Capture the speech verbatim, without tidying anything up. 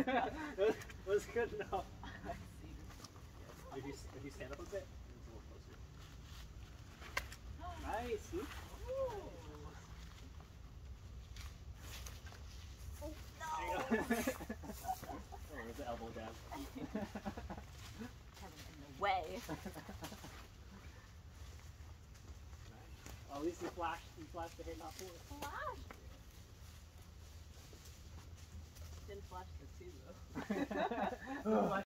It was, was good enough. If you, if you stand up a bit, it's a little closer. Nice. Ooh. Oh, no. There you go. Oh, there's the elbow jab. Kevin in the way. Well, at least you flashed, you flashed the hit, not forward. Flash! Didn't flash the two though.